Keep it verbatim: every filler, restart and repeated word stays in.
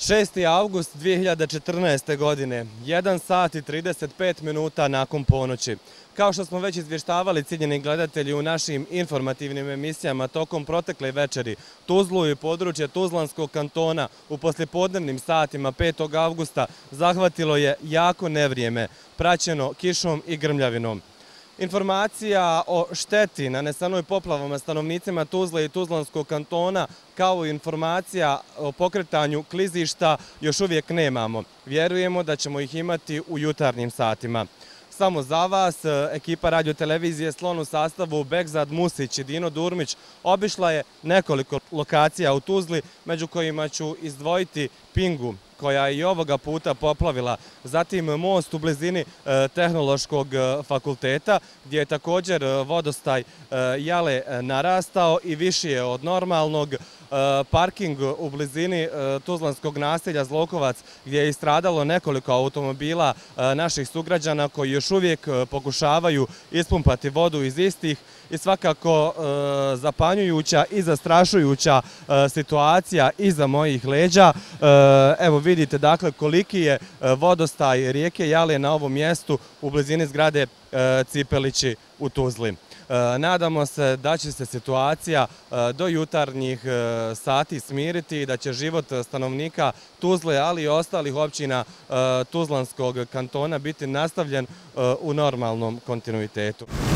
šesti avgust dvije hiljade četrnaeste. godine, jedan sat i trideset pet minuta nakon ponoći. Kao što smo već izvještavali, cijenjeni gledatelji, u našim informativnim emisijama tokom protekle večeri, Tuzlu i područje Tuzlanskog kantona u poslijepodnevnim satima petog avgusta zahvatilo je jako nevrijeme, praćeno kišom i grmljavinom. Informacija o šteti nanesenoj poplavama stanovnicima Tuzle i Tuzlanskog kantona, kao i informacija o pokretanju klizišta, još uvijek nemamo. Vjerujemo da ćemo ih imati u jutarnjim satima. Samo za vas, ekipa radiotelevizije Slon u sastavu Bekzad Musić i Dino Durmić obišla je nekoliko lokacija u Tuzli, među kojima ću izdvojiti Pingu, koja je i ovoga puta poplavila, zatim most u blizini Tehnološkog fakulteta, gdje je također vodostaj Jale narastao i viši je od normalnog, parking u blizini tuzlanskog naselja Zlokovac, gdje je istradalo nekoliko automobila naših sugrađana koji još uvijek pokušavaju ispumpati vodu iz istih, i svakako zapanjujuća i zastrašujuća situacija iza mojih leđa. Evo vidite dakle koliki je vodostaj rijeke Jale na ovom mjestu u blizini zgrade Cipelići u Tuzli. Nadamo se da će se situacija do jutarnjih sati smiriti i da će život stanovnika Tuzle, ali i ostalih općina Tuzlanskog kantona biti nastavljen u normalnom kontinuitetu.